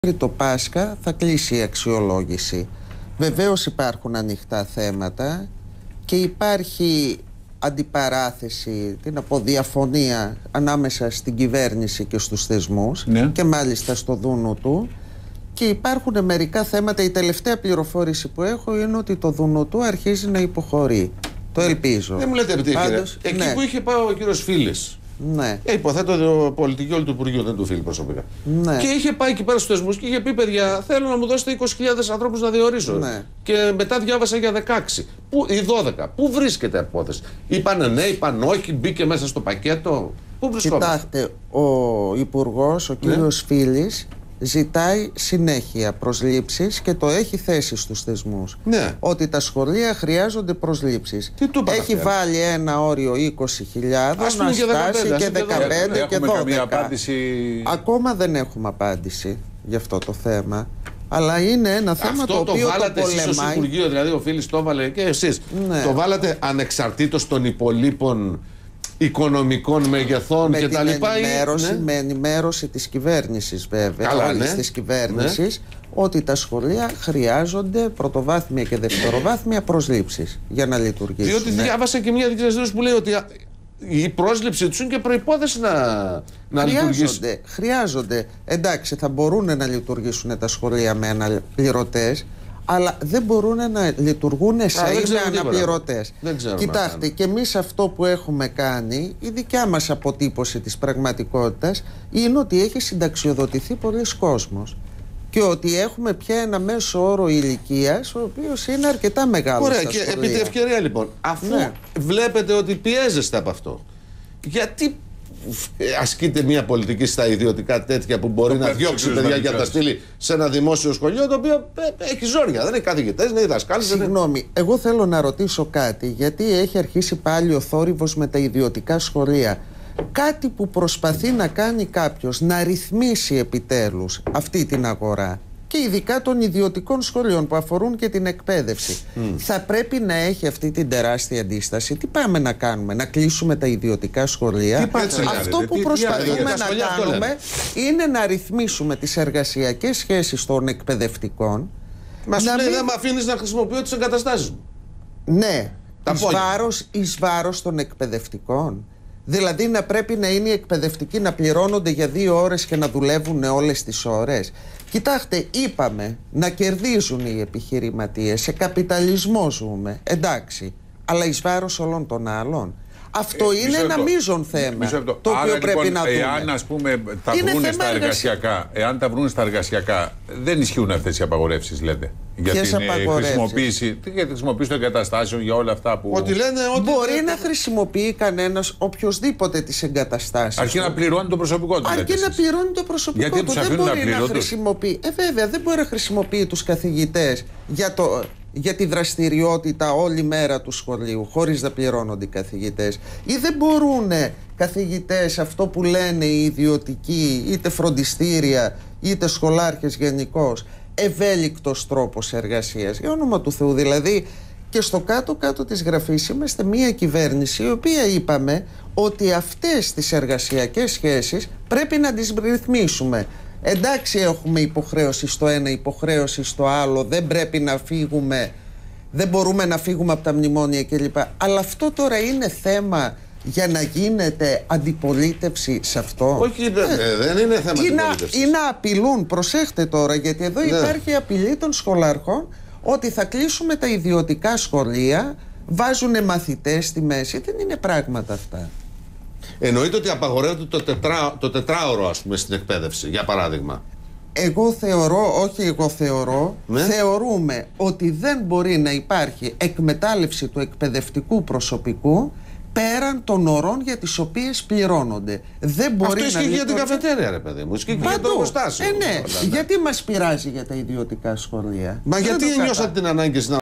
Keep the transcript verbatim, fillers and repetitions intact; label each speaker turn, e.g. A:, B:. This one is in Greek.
A: Το Πάσχα θα κλείσει η αξιολόγηση. Βεβαίως υπάρχουν ανοιχτά θέματα και υπάρχει αντιπαράθεση, την αποδιαφωνία ανάμεσα στην κυβέρνηση και στους θεσμούς, ναι, και μάλιστα στο δούνο του, και υπάρχουν μερικά θέματα. Η τελευταία πληροφόρηση που έχω είναι ότι το δούνο του αρχίζει να υποχωρεί. Το ελπίζω.
B: Δεν μου λέτε επιτυχία.
A: Πάντως,
B: εκεί
A: ναι,
B: που είχε πάει ο κύριος Φίλης, ναι, ε, υποθέτω το πολιτική όλου του Υπουργείου, δεν του Φίλη προσωπικά, ναι, και είχε πάει εκεί πέρα στους θεσμούς και είχε πει: παιδιά, θέλω να μου δώσετε είκοσι χιλιάδες ανθρώπους να διορίσω. Ναι. Και μετά διάβασα για δεκαέξι που, ή δώδεκα. Πού βρίσκεται η υπόθεση? Είπανε ναι, είπαν όχι, μπήκε μέσα στο πακέτο. Πού βρισκόμαστε?
A: Κοιτάξτε, ο Υπουργός, ο κύριος, ναι, Φίλης, ζητάει συνέχεια προσλήψεις και το έχει θέσει στους θεσμούς. Ναι. Ότι τα σχολεία χρειάζονται προσλήψεις. Έχει βάλει ένα όριο είκοσι χιλιάδες, να φτάσει και δεκαπέντε και δώδεκα.
C: Απάντηση...
A: Ακόμα δεν έχουμε απάντηση για αυτό το θέμα. Αλλά είναι ένα θέμα
B: αυτό
A: το οποίο
B: το βάλατε
A: το
B: εσείς ως Υπουργείο, δηλαδή ο Φίλης το έβαλε και εσείς. Ναι. Το βάλατε ανεξαρτήτως των υπολείπων οικονομικών μεγεθών και τα λοιπά.
A: Ενημέρωση,
B: ναι,
A: με ενημέρωση της κυβέρνησης, βέβαια. Καλά, όλης, ναι, της κυβέρνησης, ναι, ότι τα σχολεία χρειάζονται πρωτοβάθμια και δευτεροβάθμια προσλήψεις για να λειτουργήσουν.
B: Διότι ναι, διάβασα και μια δικαιοσύνη που λέει ότι η πρόσληψη τους είναι και προϋπόθεση να, να λειτουργήσουν.
A: Χρειάζονται. Εντάξει, θα μπορούν να λειτουργήσουν τα σχολεία με αναπληρωτές, αλλά δεν μπορούν να λειτουργούν εσάι με αναπληρωτές. Κοιτάξτε, και εμείς αυτό που έχουμε κάνει, η δικιά μας αποτύπωση της πραγματικότητας είναι ότι έχει συνταξιοδοτηθεί πολλοί κόσμος και ότι έχουμε πια ένα μέσο όρο ηλικίας ο οποίος είναι αρκετά μεγάλος.
B: Ωραία, και επί τη ευκαιρία λοιπόν, αφού, ναι, βλέπετε ότι πιέζεστε από αυτό, γιατί ασκείται μια πολιτική στα ιδιωτικά τέτοια που μπορεί το να διώξει παιδιά για να τα στείλει σε ένα δημόσιο σχολείο το οποίο έχει ζόρια, δεν έχει καθηγητές, δεν έχει δασκάλους?
A: Συγγνώμη, είναι... εγώ θέλω να ρωτήσω κάτι, γιατί έχει αρχίσει πάλι ο θόρυβος με τα ιδιωτικά σχολεία. Κάτι που προσπαθεί να κάνει κάποιος, να ρυθμίσει επιτέλους αυτή την αγορά, και ειδικά των ιδιωτικών σχολείων που αφορούν και την εκπαίδευση, mm. θα πρέπει να έχει αυτή την τεράστια αντίσταση. Τι πάμε να κάνουμε, να κλείσουμε τα ιδιωτικά σχολεία?
B: Αυτό
A: λέτε, που τι, προσπαθούμε τι, να τι, κάνουμε είναι να ρυθμίσουμε τις εργασιακές σχέσεις των εκπαιδευτικών.
B: Μας λέει μην... δεν με αφήνεις να χρησιμοποιώ τις εγκαταστάσεις μου.
A: Ναι, εις βάρος, εις βάρος των εκπαιδευτικών. Δηλαδή να πρέπει να είναι οι εκπαιδευτικοί να πληρώνονται για δύο ώρες και να δουλεύουν όλες τις ώρες. Κοιτάξτε, είπαμε να κερδίζουν οι επιχειρηματίες, σε καπιταλισμό ζούμε, εντάξει, αλλά εις βάρος όλων των άλλων. Αυτό ε, είναι ένα μείζον θέμα, το οποίο Άρα, πρέπει λοιπόν, να δούμε.
C: Εάν, ας πούμε, τα βρουν στα εργασιακά, εάν τα βρουν στα εργασιακά, δεν ισχύουν αυτές οι απαγορεύσεις, λέτε? Για
A: Ποιες
C: την χρησιμοποίηση, για τη χρησιμοποίηση των εγκαταστάσεων, για όλα αυτά που...
A: Ότι λένε ότι μπορεί δεν... να χρησιμοποιεί κανένας, οποιοσδήποτε, τις εγκαταστάσεις.
C: Αρκεί να πληρώνει το προσωπικό του.
A: Αρκεί να πληρώνει το προσωπικό
C: Γιατί
A: του. Δεν μπορεί να, να χρησιμοποιεί. Ε, βέβαια, δεν μπορεί να χρησιμοποιεί τους καθηγητές για το... για τη δραστηριότητα όλη μέρα του σχολείου χωρίς να πληρώνονται οι καθηγητές, ή δεν μπορούν καθηγητές, αυτό που λένε οι ιδιωτικοί, είτε φροντιστήρια είτε σχολάρχες γενικώς, ευέλικτος τρόπος εργασίας, για όνομα του Θεού. Δηλαδή και στο κάτω-κάτω της γραφής είμαστε μια κυβέρνηση η οποία είπαμε ότι αυτές τις εργασιακές σχέσεις πρέπει να τις ρυθμίσουμε. Εντάξει, έχουμε υποχρέωση στο ένα, υποχρέωση στο άλλο, δεν πρέπει να φύγουμε, δεν μπορούμε να φύγουμε από τα μνημόνια κλπ. Αλλά αυτό τώρα είναι θέμα για να γίνεται αντιπολίτευση σε αυτό?
B: Όχι, ε, δεν είναι θέμα αντιπολίτευσης.
A: Ή να απειλούν, προσέχτε τώρα, γιατί εδώ, ναι, υπάρχει απειλή των σχολάρχων ότι θα κλείσουμε τα ιδιωτικά σχολεία, βάζουν μαθητές στη μέση. Δεν είναι πράγματα αυτά.
B: Εννοείται ότι απαγορεύεται το, τετρά, το τετράωρο, ας πούμε, στην εκπαίδευση, για παράδειγμα.
A: Εγώ θεωρώ, όχι εγώ θεωρώ, ναι, θεωρούμε ότι δεν μπορεί να υπάρχει εκμετάλλευση του εκπαιδευτικού προσωπικού πέραν των ωρών για τις οποίες πληρώνονται. Δεν μπορεί.
B: Αυτό ισχύει για την καφετέρια, ρε παιδί μου. Ισχύει και για το εργοστάσιο.
A: Ε, ναι. Γιατί μας πειράζει για τα ιδιωτικά σχολεία?
B: Μα γιατί νιώσατε την ανάγκη να